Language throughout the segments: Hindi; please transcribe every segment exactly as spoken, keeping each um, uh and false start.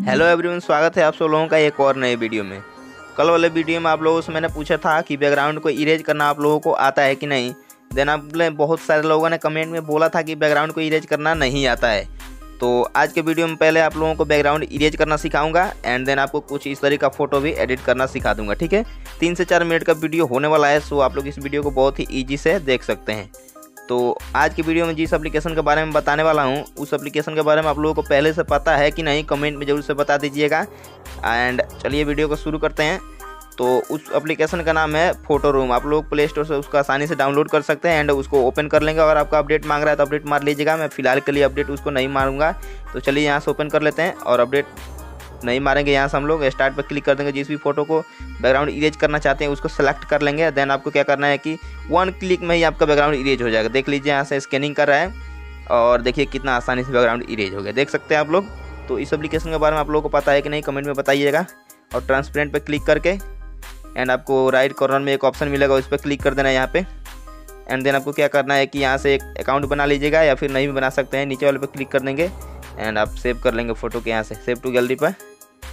हेलो एवरीवन, स्वागत है आप सब लोगों का एक और नए वीडियो में। कल वाले वीडियो में आप लोगों से मैंने पूछा था कि बैकग्राउंड को इरेज करना आप लोगों को आता है कि नहीं। देन आपने बहुत सारे लोगों ने कमेंट में बोला था कि बैकग्राउंड को इरेज करना नहीं आता है। तो आज के वीडियो में पहले आप लोगों को बैकग्राउंड इरेज करना सिखाऊंगा एंड देन आपको कुछ इस तरह का फोटो भी एडिट करना सिखा दूंगा। ठीक है, तीन से चार मिनट का वीडियो होने वाला है, सो आप लोग इस वीडियो को बहुत ही ईजी से देख सकते हैं। तो आज की वीडियो में जिस एप्लीकेशन के बारे में बताने वाला हूं, उस एप्लीकेशन के बारे में आप लोगों को पहले से पता है कि नहीं, कमेंट में जरूर से बता दीजिएगा। एंड चलिए वीडियो को शुरू करते हैं। तो उस एप्लीकेशन का नाम है फोटो रूम। आप लोग प्ले स्टोर से उसको आसानी से डाउनलोड कर सकते हैं एंड उसको ओपन कर लेंगे। अगर आपका अपडेट मांग रहा है तो अपडेट मार लीजिएगा। मैं फिलहाल के लिए अपडेट उसको नहीं मारूंगा, तो चलिए यहाँ से ओपन कर लेते हैं और अपडेट नहीं मारेंगे। यहाँ से हम लोग स्टार्ट पर क्लिक कर देंगे। जिस भी फोटो को बैकग्राउंड इरेज करना चाहते हैं उसको सेलेक्ट कर लेंगे। देन आपको क्या करना है कि वन क्लिक में ही आपका बैकग्राउंड इरेज हो जाएगा। देख लीजिए, यहाँ से स्कैनिंग कर रहा है और देखिए कितना आसानी से बैकग्राउंड इरेज हो गया, देख सकते हैं आप लोग। तो इस एप्लीकेशन के बारे में आप लोगों को पता है कि नहीं, कमेंट में बताइएगा। और ट्रांसपेरेंट पर क्लिक करके एंड आपको राइट कॉर्नर में एक ऑप्शन मिलेगा, उस पर क्लिक कर देना है यहाँ पे। एंड देन आपको क्या करना है कि यहाँ से एक अकाउंट बना लीजिएगा, या फिर नहीं भी बना सकते हैं। नीचे वाले पे क्लिक कर देंगे एंड आप सेव कर लेंगे फ़ोटो के। यहाँ से सेव टू गैलरी पर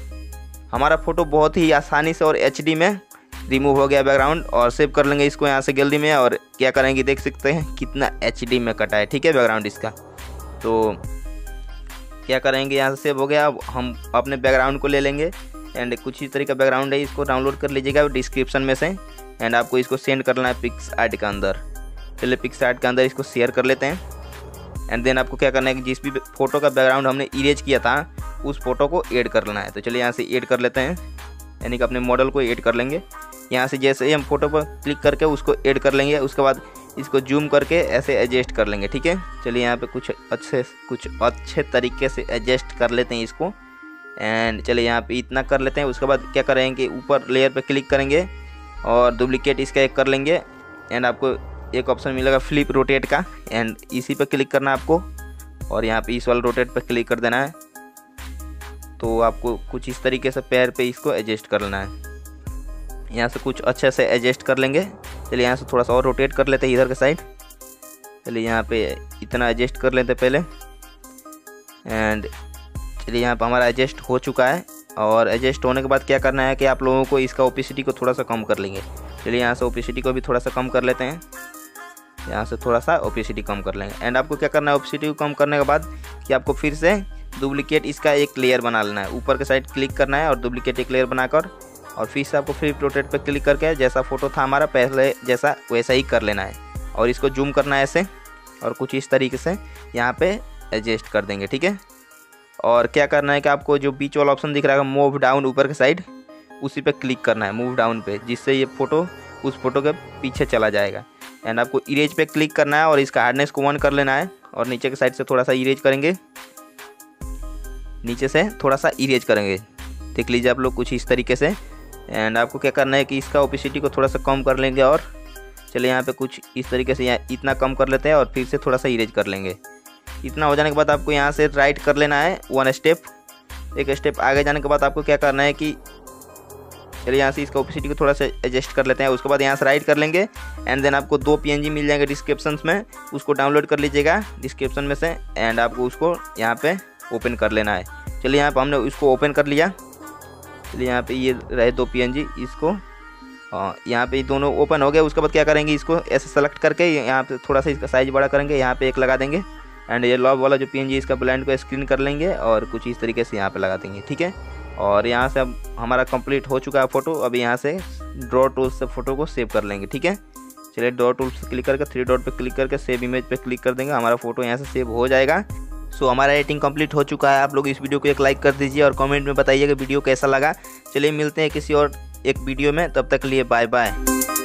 हमारा फ़ोटो बहुत ही आसानी से और एचडी में रिमूव हो गया बैकग्राउंड, और सेव कर लेंगे इसको यहाँ से गैलरी में। और क्या करेंगे, देख सकते हैं कितना एचडी में कटा है। ठीक है, बैकग्राउंड इसका। तो क्या करेंगे, यहाँ से सेव हो गया। अब हम अपने बैकग्राउंड को ले लेंगे एंड कुछ इस तरीके का बैकग्राउंड है, इसको डाउनलोड कर लीजिएगा डिस्क्रिप्शन में से। एंड आपको इसको सेंड करना है पिक्सआर्ट के अंदर। चलिए पिक्सआर्ट के अंदर इसको शेयर कर लेते हैं। एंड देन आपको क्या करना है कि जिस भी फोटो का बैकग्राउंड हमने इरेज किया था उस फोटो को ऐड कर लेना है। तो चलिए यहाँ से ऐड कर लेते हैं, यानी कि अपने मॉडल को ऐड कर लेंगे। यहाँ से जैसे ही हम फोटो पर क्लिक करके उसको ऐड कर लेंगे, उसके बाद इसको जूम करके ऐसे एडजस्ट कर लेंगे। ठीक है, चलिए यहाँ पे कुछ अच्छे कुछ अच्छे तरीके से एडजस्ट कर लेते हैं इसको। एंड चलिए यहाँ पे इतना कर लेते हैं। उसके बाद क्या करेंगे, ऊपर लेयर पे क्लिक करेंगे और डुप्लीकेट इसका एक कर लेंगे। एंड आपको एक ऑप्शन मिलेगा फ्लिप रोटेट का, एंड इसी पे क्लिक करना है आपको। और यहाँ पे इस वाले रोटेट पे क्लिक कर देना है। तो आपको कुछ इस तरीके से पैर पे इसको एडजस्ट कर लेना है। यहाँ से कुछ अच्छे से एडजस्ट कर लेंगे। चलिए यहाँ से थोड़ा सा और रोटेट कर लेते हैं इधर के साइड। चलिए यहाँ पे इतना एडजस्ट कर लेते हैं पहले। एंड चलिए यहाँ पर हमारा एडजस्ट हो चुका है। और एडजस्ट होने के बाद क्या करना है कि आप लोगों को इसका ओपेसिटी को थोड़ा सा कम कर लेंगे। चलिए यहाँ से ओपेसिटी को भी थोड़ा सा कम कर लेते हैं। यहाँ से थोड़ा सा ओपेसिटी कम कर लेंगे। एंड आपको क्या करना है, ओपेसिटी को कम करने के बाद कि आपको फिर से डुप्लीकेट इसका एक लेयर बना लेना है। ऊपर के साइड क्लिक करना है और डुप्लीकेट एक लेयर बनाकर, और फिर से आपको फ्लिप रोटेट पर क्लिक करके जैसा फोटो था हमारा पहले जैसा वैसा ही कर लेना है। और इसको जूम करना है ऐसे, और कुछ इस तरीके से यहाँ पे एडजस्ट कर देंगे। ठीक है, और क्या करना है कि आपको जो बीच वाला ऑप्शन दिख रहा है मूव डाउन ऊपर के साइड, उसी पे क्लिक करना है, मूव डाउन पे, जिससे ये फोटो उस फोटो के पीछे चला जाएगा। एंड आपको इरेज पे क्लिक करना है और इसका हार्डनेस को वन कर लेना है। और नीचे के साइड से थोड़ा सा इरेज करेंगे, नीचे से थोड़ा सा इरेज करेंगे, देख लीजिए आप लोग कुछ इस तरीके से। एंड आपको क्या करना है कि इसका ओपेसिटी को थोड़ा सा कम कर लेंगे। और चलिए यहाँ पे कुछ इस तरीके से यहाँ इतना कम कर लेते हैं और फिर से थोड़ा सा इरेज कर लेंगे। इतना हो जाने के बाद आपको यहाँ से राइट कर लेना है वन स्टेप। एक स्टेप आगे जाने के बाद आपको क्या करना है कि चलिए यहाँ से इसका ओपेसिटी को थोड़ा सा एडजस्ट कर लेते हैं। उसके बाद यहाँ से राइट कर लेंगे। एंड देन आपको दो पीएनजी मिल जाएंगे डिस्क्रिप्शन में, उसको डाउनलोड कर लीजिएगा डिस्क्रिप्शन में से। एंड आपको उसको यहाँ पे ओपन कर लेना है। चलिए यहाँ पे हमने इसको ओपन कर लिया। चलिए यहाँ पे ये रहे दो पीएनजी, इसको हाँ यहाँ पे दोनों ओपन हो गए। उसके बाद क्या करेंगे, इसको ऐसे सेलेक्ट करके यहाँ पे थोड़ा सा इसका साइज बड़ा करेंगे, यहाँ पे एक लगा देंगे। एंड ये लॉब वाला जो पीएनजी इसका ब्लेंड को स्क्रीन कर लेंगे और कुछ इस तरीके से यहाँ पे लगा देंगे। ठीक है, और यहाँ से अब हमारा कंप्लीट हो चुका है फोटो। अब यहाँ से ड्रॉ टूल से फोटो को सेव कर लेंगे। ठीक है, चलिए ड्रॉ टूल से क्लिक करके थ्री डॉट पे क्लिक करके सेव इमेज पे क्लिक कर देंगे। हमारा फोटो यहाँ से सेव हो जाएगा। सो हमारा एडिटिंग कंप्लीट हो चुका है। आप लोग इस वीडियो को एक लाइक कर दीजिए और कमेंट में बताइएगा वीडियो कैसा लगा। चलिए मिलते हैं किसी और एक वीडियो में, तब तक के लिए बाय बाय।